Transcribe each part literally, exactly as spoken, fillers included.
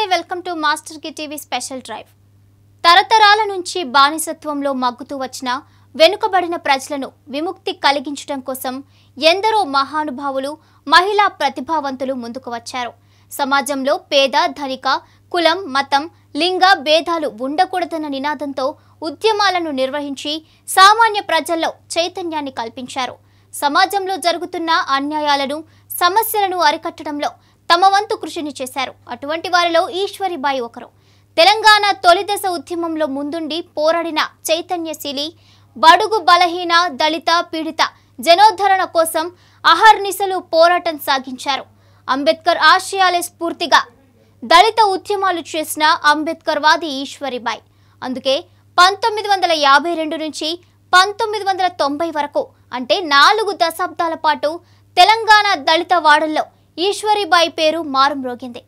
Welcome to master key TV special drive. తరతరాల నుంచి బానిసత్వంలో మగ్గుతూ వచ్చిన వెనుకబడిన ప్రజలను విముక్తి కలిగించడం కోసం ఎందరో మహానుభావులు, మహిళా ప్రతిభావంతులు ముందుకు వచ్చారు. సమాజంలో పేద, ధనిక, కులం, మతం, లింగ భేదాలు ఉండకూడదన్న నినాదంతో ఉద్యమాలను నిర్వహించి సామాన్య ప్రజల్లో చైతన్యాన్ని కల్పించారు. సమాజంలో జరుగుతున్న అన్యాయాలను, సమస్యలను అరికట్టడంలో తమ వంతు కృషిని చేశారు. అటువంటి వారిలో ఈశ్వరీబాయి ఒకరు. తెలంగాణ తొలిదశ ఉద్యమంలో ముందుండి పోరాడిన చైతన్యశీలి, బడుగు బలహీన, దళిత, పీడిత జనోద్ధరణ కోసం అహర్నిశలు పోరాటం సాగించారు. అంబేద్కర్ ఆశయాలే స్ఫూర్తిగా దళిత ఉద్యమాలు చేసిన అంబేద్కర్ వాది ఈశ్వరీబాయి. అందుకే పంతొమ్మిది వందల యాభై రెండు నుంచి పంతొమ్మిది వందల తొంభై వరకు అంటే నాలుగు దశాబ్దాల పాటు తెలంగాణ దళిత వాడల్లో ఈశ్వరీబాయి పేరు మారుమ్రోగింది.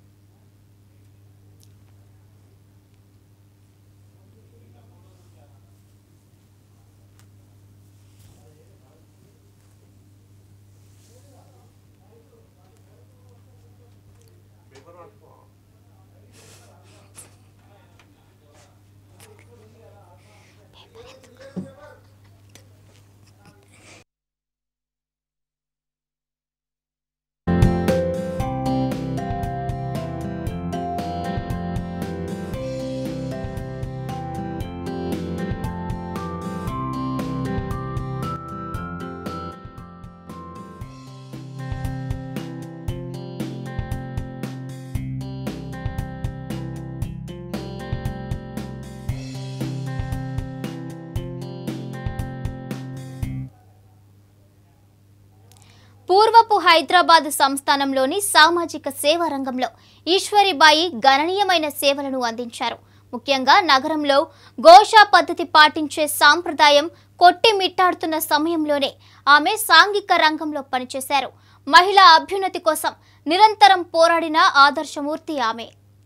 పూర్వపు హైదరాబాద్ సంస్థానంలోని సామాజిక సేవా రంగంలో ఈశ్వరీబాయి గణనీయమైన సేవలను అందించారు. ముఖ్యంగా నగరంలో ఘోషా పద్ధతి పాటించే సాంప్రదాయం కొట్టిమిట్టాడుతున్న సమయంలోనే ఆమె సాంఘిక రంగంలో పనిచేశారు. మహిళా అభ్యున్నతి కోసం నిరంతరం పోరాడిన ఆదర్శమూర్తి ఆమె.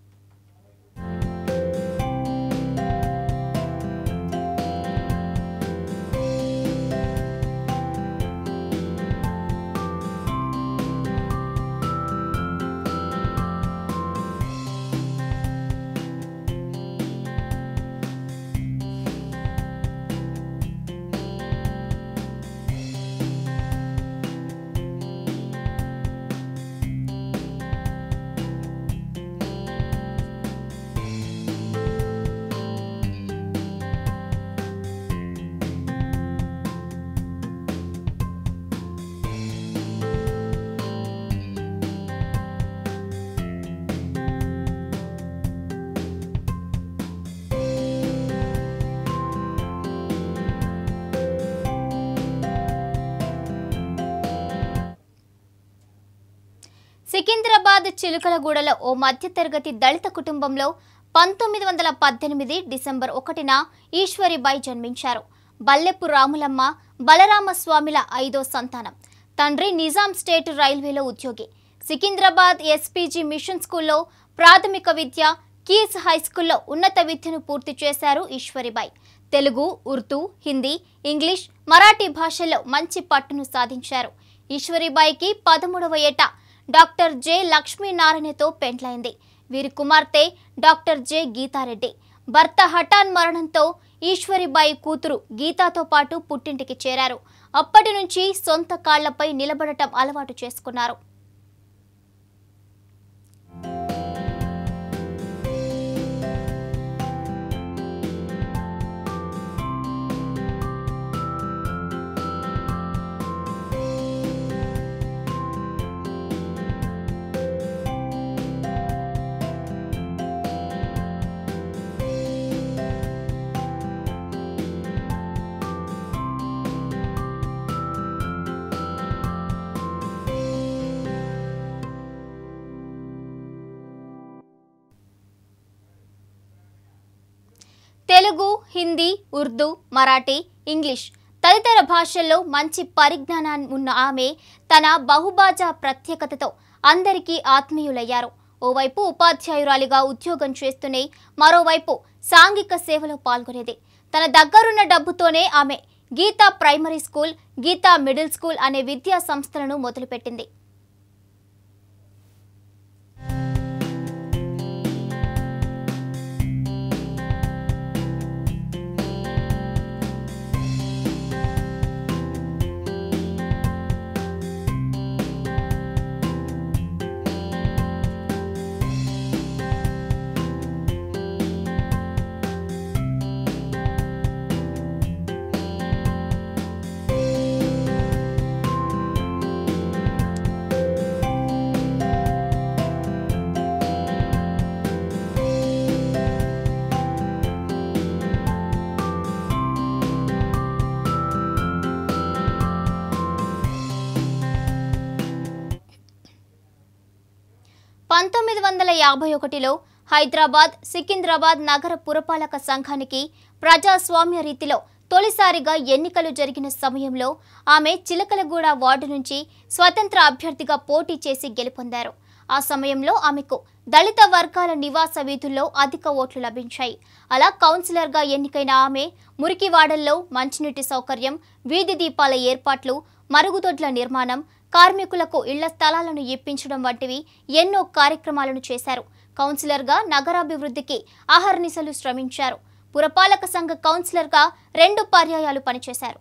సికింద్రాబాద్ చిలుకలగూడలో ఓ మధ్యతరగతి దళిత కుటుంబంలో పంతొమ్మిది వందల పద్దెనిమిది డిసెంబర్ ఒకటిన ఈశ్వరీబాయి జన్మించారు. బల్లెపు రాములమ్మ, బలరామస్వామిల ఐదో సంతానం. తండ్రి నిజాం స్టేట్ రైల్వేలో ఉద్యోగి. సికింద్రాబాద్ ఎస్పీజీ మిషన్ స్కూల్లో ప్రాథమిక విద్య, కీస్ హైస్కూల్లో ఉన్నత విద్యను పూర్తి చేశారు ఈశ్వరీబాయి. తెలుగు, ఉర్దూ, హిందీ, ఇంగ్లీష్, మరాఠీ భాషల్లో మంచి పట్టును సాధించారు. ఈశ్వరీబాయికి పదమూడవ ఏట డాక్టర్ జె లక్ష్మీనారాయణతో పెండ్లైంది. వీరి కుమార్తె డాక్టర్ జె గీతారెడ్డి. భర్త హఠాన్ మరణంతో ఈశ్వరీబాయి కూతురు గీతాతో పాటు పుట్టింటికి చేరారు. అప్పటి నుంచి సొంత కాళ్లపై నిలబడటం అలవాటు చేసుకున్నారు. తెలుగు, హిందీ, ఉర్దూ, మరాఠీ, ఇంగ్లీష్ తదితర భాషల్లో మంచి పరిజ్ఞానాన్ని ఉన్న ఆమె తన బహుభాషా ప్రత్యేకతతో అందరికీ ఆత్మీయులయ్యారు. ఓవైపు ఉపాధ్యాయురాలిగా ఉద్యోగం చేస్తూనే మరోవైపు సాంఘిక సేవలో పాల్గొనేది. తన దగ్గరున్న డబ్బుతోనే ఆమె Geeta primary school, Geeta middle school అనే విద్యా సంస్థలను మొదలుపెట్టింది. పంతొమ్మిది వందల యాభై ఒకటిలో హైదరాబాద్ సికింద్రాబాద్ నగర పురపాలక సంఘానికి ప్రజాస్వామ్య రీతిలో తొలిసారిగా ఎన్నికలు జరిగిన సమయంలో ఆమె చిలకలగూడ వార్డు నుంచి స్వతంత్ర అభ్యర్థిగా పోటీ చేసి గెలుపొందారు. ఆ సమయంలో ఆమెకు దళిత వర్గాల నివాస వీధుల్లో అధిక ఓట్లు లభించాయి. అలా కౌన్సిలర్గా ఎన్నికైన ఆమె మురికివాడల్లో మంచినీటి సౌకర్యం, వీధి దీపాల ఏర్పాట్లు, మరుగుదొడ్ల నిర్మాణం, కార్మికులకు ఇళ్ల స్థలాలను ఇప్పించడం వంటివి ఎన్నో కార్యక్రమాలను చేశారు. కౌన్సిలర్గా నగరాభివృద్ధికి అహర్నిశలు శ్రమించారు. పురపాలక సంఘ కౌన్సిలర్గా రెండు పర్యాయాలు పనిచేశారు.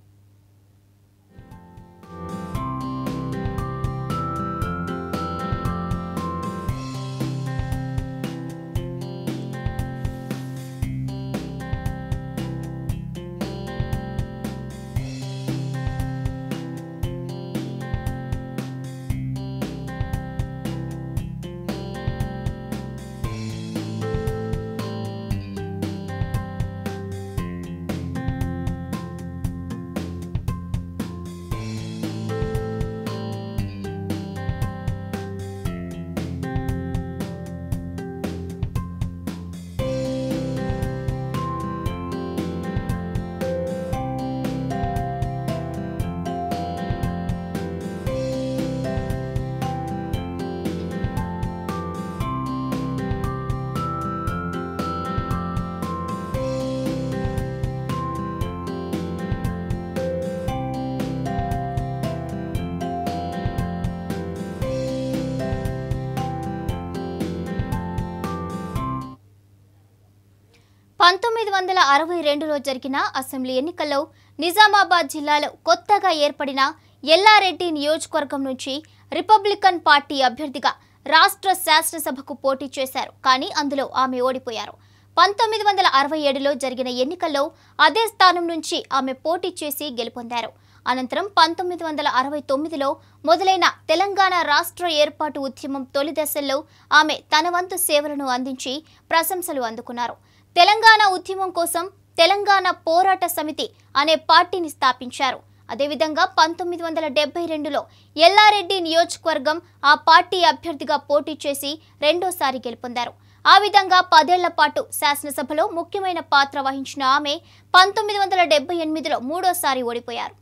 పంతొమ్మిది వందల అరవై రెండులో జరిగిన అసెంబ్లీ ఎన్నికల్లో నిజామాబాద్ జిల్లాలో కొత్తగా ఏర్పడిన ఎల్లారెడ్డి నియోజకవర్గం నుంచి రిపబ్లికన్ పార్టీ అభ్యర్థిగా రాష్ట్ర శాసనసభకు పోటీ చేశారు. కానీ అందులో ఆమె ఓడిపోయారు. పంతొమ్మిది వందల అరవై ఏడులో జరిగిన ఎన్నికల్లో అదే స్థానం నుంచి ఆమె పోటీ చేసి గెలుపొందారు. అనంతరం పంతొమ్మిది వందల అరవై తొమ్మిదిలో మొదలైన తెలంగాణ రాష్ట్ర ఏర్పాటు ఉద్యమం తొలి దశల్లో ఆమె తన వంతు సేవలను అందించి ప్రశంసలు అందుకున్నారు. తెలంగాణ ఉద్యమం కోసం తెలంగాణ పోరాట సమితి అనే పార్టీని స్థాపించారు. అదేవిధంగా పంతొమ్మిది వందల డెబ్బై రెండులో ఎల్లారెడ్డి నియోజకవర్గం ఆ పార్టీ అభ్యర్థిగా పోటీ చేసి రెండోసారి గెలుపొందారు. ఆ విధంగా పదేళ్ల పాటు శాసనసభలో ముఖ్యమైన పాత్ర వహించిన ఆమె పంతొమ్మిది వందల డెబ్బై ఎనిమిదిలో మూడోసారి ఓడిపోయారు.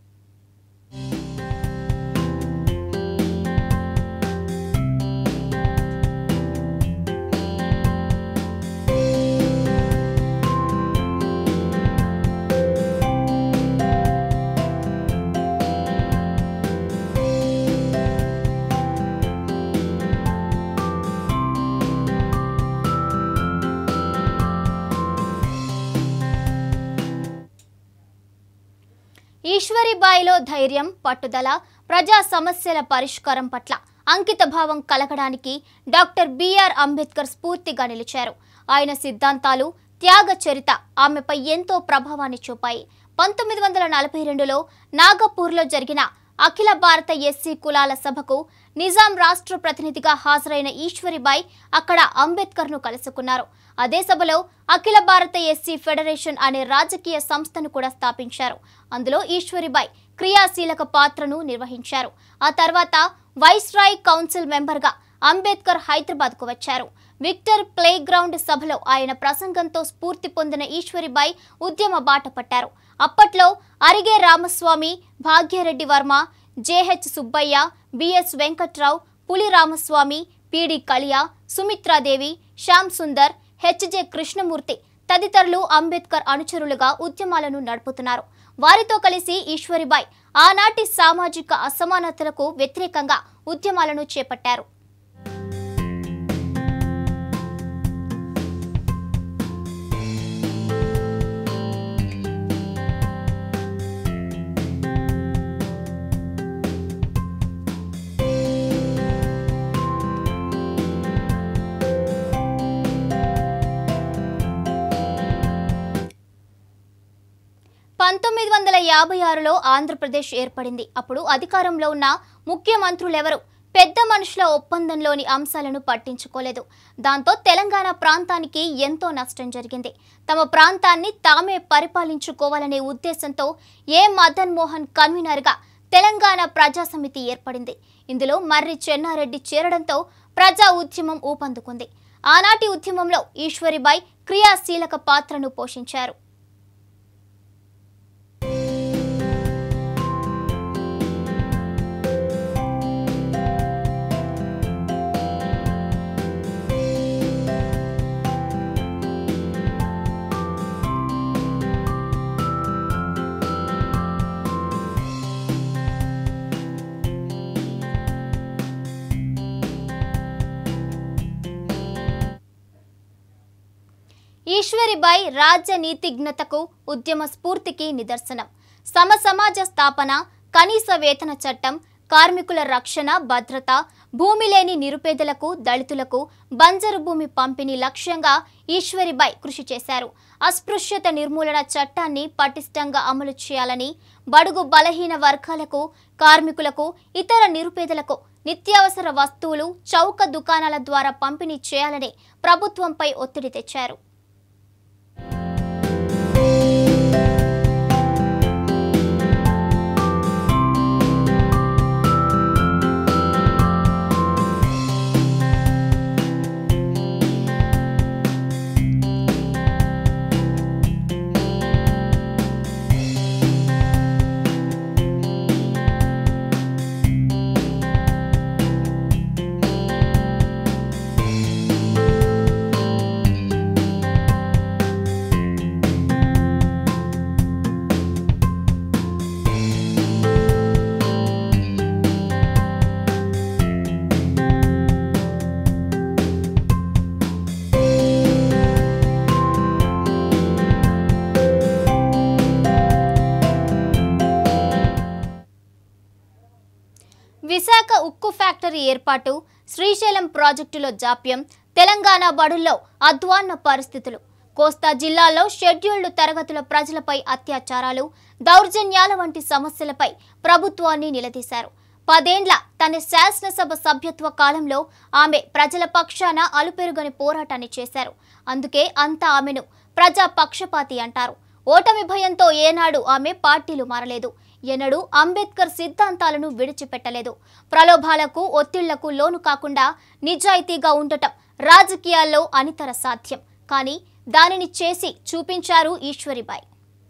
ఈశ్వరీబాయిలో ధైర్యం, పట్టుదల, ప్రజా సమస్యల పరిష్కారం పట్ల అంకిత భావం కలగడానికి డాక్టర్ బిఆర్ అంబేద్కర్ స్ఫూర్తిగా నిలిచారు. ఆయన సిద్ధాంతాలు, త్యాగ చరిత ఆమెపై ఎంతో ప్రభావాన్ని చూపాయి. పంతొమ్మిది వందల నలభై రెండులో నాగపూర్లో జరిగిన అఖిల భారత ఎస్సీ కులాల సభకు నిజాం రాష్ట్ర ప్రతినిధిగా హాజరైన ఈశ్వరీబాయి అక్కడ అంబేద్కర్ను కలుసుకున్నారు. అదే సభలో అఖిల భారత ఎస్సీ ఫెడరేషన్ అనే రాజకీయ సంస్థను కూడా స్థాపించారు. అందులో ఈశ్వరీబాయి క్రియాశీలక పాత్రను నిర్వహించారు. ఆ తర్వాత వైస్రాయ్ కౌన్సిల్ మెంబర్గా అంబేద్కర్ హైదరాబాద్కు వచ్చారు. విక్టర్ ప్లే గ్రౌండ్ సభలో ఆయన ప్రసంగంతో స్ఫూర్తి పొందిన ఈశ్వరీబాయి ఉద్యమ బాట పట్టారు. అప్పట్లో Arige Ramaswamy, Bhagyareddy Varma, JH Subbaiah, BS Venkatrao, Puli Ramaswamy, PD Kaliya, Sumitradevi, Shyam Sundar, HJ Krishnamurthy తదితరులు అంబేద్కర్ అనుచరులుగా ఉద్యమాలను నడుపుతున్నారు. వారితో కలిసి ఈశ్వరీబాయి ఆనాటి సామాజిక అసమానతలకు వ్యతిరేకంగా ఉద్యమాలను చేపట్టారు. పంతొమ్మిది వందల యాభై ఆరులో ఆంధ్రప్రదేశ్ ఏర్పడింది. అప్పుడు అధికారంలో ఉన్న ముఖ్యమంత్రులెవరూ పెద్ద మనుషుల ఒప్పందంలోని అంశాలను పట్టించుకోలేదు. దాంతో తెలంగాణ ప్రాంతానికి ఎంతో నష్టం జరిగింది. తమ ప్రాంతాన్ని తామే పరిపాలించుకోవాలనే ఉద్దేశంతో ఏ మదన్ మోహన్ కన్వీనర్గా తెలంగాణ ప్రజా సమితి ఏర్పడింది. ఇందులో మర్రి చెన్నారెడ్డి చేరడంతో ప్రజా ఉద్యమం ఊపందుకుంది. ఆనాటి ఉద్యమంలో ఈశ్వరిబాయి క్రియాశీలక పాత్రను పోషించారు. ఈశ్వరిబాయి రాజనీతిజ్ఞతకు, ఉద్యమ స్ఫూర్తికి నిదర్శనం. సమ సమాజ స్థాపన, కనీస వేతన చట్టం, కార్మికుల రక్షణ, భద్రత, భూమి లేని నిరుపేదలకు, దళితులకు బంజరు భూమి పంపిణీ లక్ష్యంగా ఈశ్వరిబాయి కృషి చేశారు. అస్పృశ్యత నిర్మూలన చట్టాన్ని పటిష్టంగా అమలు చేయాలని, బడుగు బలహీన వర్గాలకు, కార్మికులకు, ఇతర నిరుపేదలకు నిత్యావసర వస్తువులు చౌక దుకాణాల ద్వారా పంపిణీ చేయాలని ప్రభుత్వంపై ఒత్తిడి తెచ్చారు. విశాఖ ఉక్కు ఫ్యాక్టరీ ఏర్పాటు, శ్రీశైలం ప్రాజెక్టులో జాప్యం, తెలంగాణ బడుల్లో అధ్వాన్న పరిస్థితులు, కోస్తా జిల్లాలో షెడ్యూల్డ్ తరగతుల ప్రజలపై అత్యాచారాలు, దౌర్జన్యాల వంటి సమస్యలపై ప్రభుత్వాన్ని నిలదీశారు. పదేండ్ల తన శాసనసభ సభ్యత్వ కాలంలో ఆమె ప్రజల పక్షాన అలుపెరుగని పోరాటాన్ని చేశారు. అందుకే అంతా ఆమెను ప్రజా పక్షపాతి అంటారు. ఓటమి భయంతో ఏనాడు ఆమె పార్టీలు మారలేదు. ఎన్నడూ అంబేద్కర్ సిద్ధాంతాలను విడిచిపెట్టలేదు. ప్రలోభాలకు, ఒత్తిళ్లకు లోను కాకుండా నిజాయితీగా ఉండటం రాజకీయాల్లో అనితర సాధ్యం. కానీ దానిని చేసి చూపించారు ఈశ్వరిబాయి.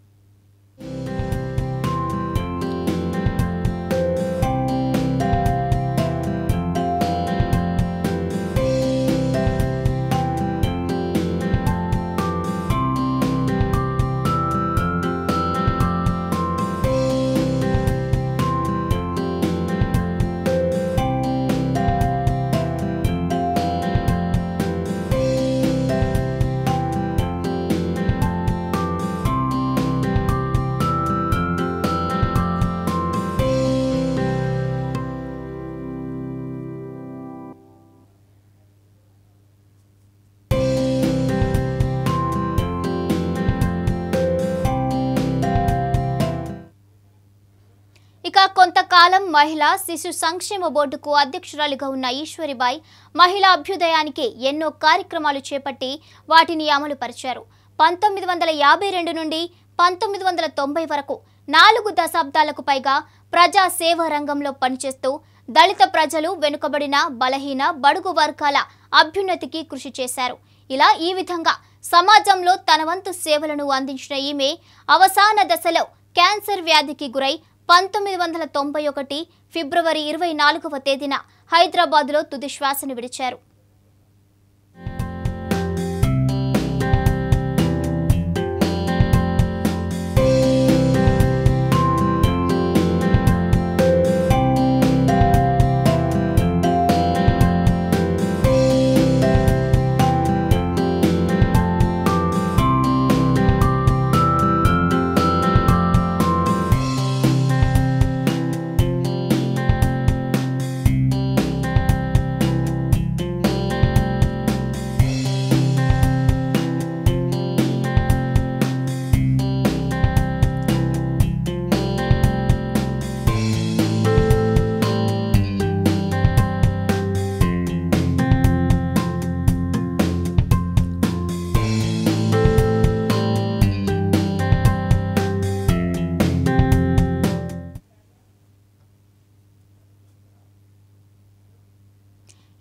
ఇక కొంతకాలం మహిళా శిశు సంక్షేమ బోర్డుకు అధ్యక్షురాలిగా ఉన్న ఈశ్వరిబాయి మహిళా అభ్యుదయానికి ఎన్నో కార్యక్రమాలు చేపట్టి వాటిని అమలు పరిచారు. పంతొమ్మిది వందల యాభై రెండు నుండి పంతొమ్మిది వందల తొంభై వరకు నాలుగు దశాబ్దాలకు పైగా ప్రజా సేవా రంగంలో పనిచేస్తూ దళిత ప్రజలు, వెనుకబడిన, బలహీన, బడుగు వర్గాల అభ్యున్నతికి కృషి చేశారు. ఇలా ఈ విధంగా సమాజంలో తన వంతు సేవలను అందించిన ఈమె అవసాన దశలో క్యాన్సర్ వ్యాధికి గురై పంతొమ్మిది వందల తొంభై ఒకటి ఫిబ్రవరి ఇరవై నాలుగవ తేదీన హైదరాబాద్లో తుది శ్వాసను విడిచారు.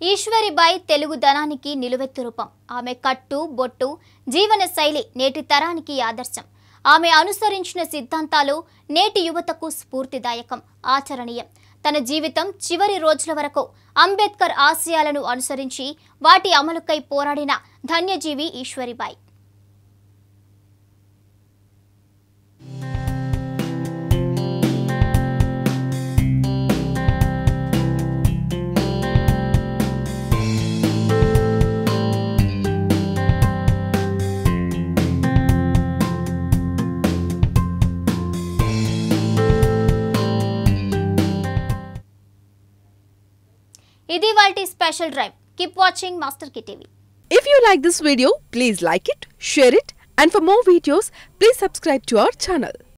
ఈశ్వరీబాయి తెలుగు ధనానికి నిలువెత్తు రూపం. ఆమె కట్టు బొట్టు జీవన శైలి నేటి తరానికి ఆదర్శం. ఆమె అనుసరించిన సిద్ధాంతాలు నేటి యువతకు స్ఫూర్తిదాయకం, ఆచరణీయం. తన జీవితం చివరి రోజుల వరకు అంబేద్కర్ ఆశయాలను అనుసరించి వాటి అమలుకై పోరాడిన ధన్యజీవి ఈశ్వరీబాయి. ఇది వాల్టి special drive. Keep watching master key TV. If you like this video, please like it, share it, and for more videos, please subscribe to our channel.